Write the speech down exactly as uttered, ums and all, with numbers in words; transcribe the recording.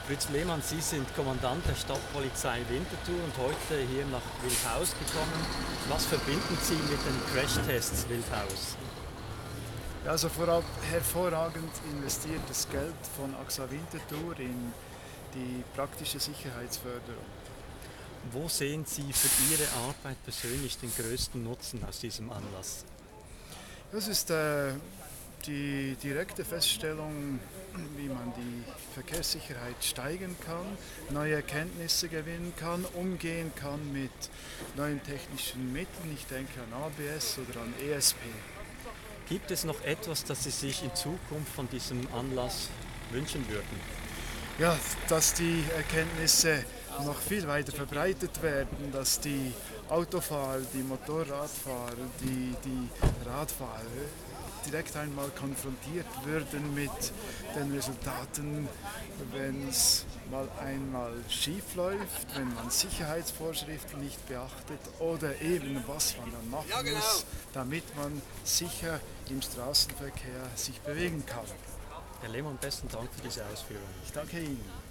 Fritz Lehmann, Sie sind Kommandant der Stadtpolizei Winterthur und heute hier nach Wildhaus gekommen. Was verbinden Sie mit den Crashtests Wildhaus? Ja, also vorab hervorragend investiertes Geld von A X A Winterthur in die praktische Sicherheitsförderung. Wo sehen Sie für Ihre Arbeit persönlich den größten Nutzen aus diesem Anlass? Das ist äh, die direkte Feststellung, wie man die Verkehrssicherheit steigern kann, neue Erkenntnisse gewinnen kann, umgehen kann mit neuen technischen Mitteln. Ich denke an A B S oder an E S P. Gibt es noch etwas, das Sie sich in Zukunft von diesem Anlass wünschen würden? Ja, dass die Erkenntnisse noch viel weiter verbreitet werden, dass die Autofahrer, die Motorradfahrer, die, die Radfahrer direkt einmal konfrontiert würden mit den Resultaten, wenn es mal einmal schief läuft, wenn man Sicherheitsvorschriften nicht beachtet oder eben was man dann machen Ja, genau. muss, damit man sicher im Straßenverkehr sich bewegen kann. Herr Lehmann, besten Dank für diese Ausführungen. Ich danke Ihnen.